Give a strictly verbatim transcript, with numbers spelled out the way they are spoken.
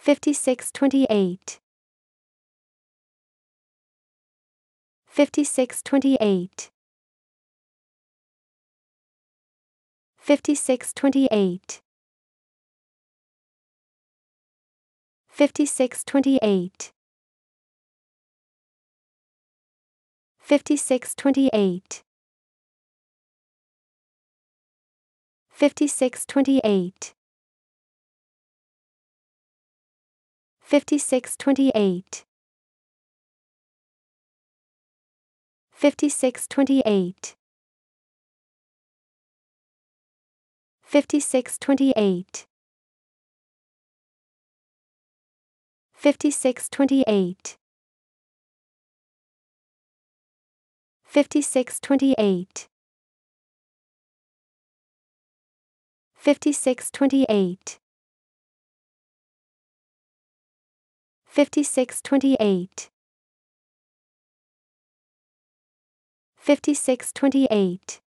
fifty-six twenty-eight, fifty-six twenty-eight, fifty-six twenty-eight, fifty-six twenty-eight, fifty-six twenty-eight, fifty-six twenty-eight, fifty-six twenty-eight, fifty-six twenty-eight, fifty-six twenty-eight, fifty-six twenty-eight, fifty-six twenty-eight, fifty-six twenty-eight, fifty-six twenty-eight, fifty-six twenty-eight,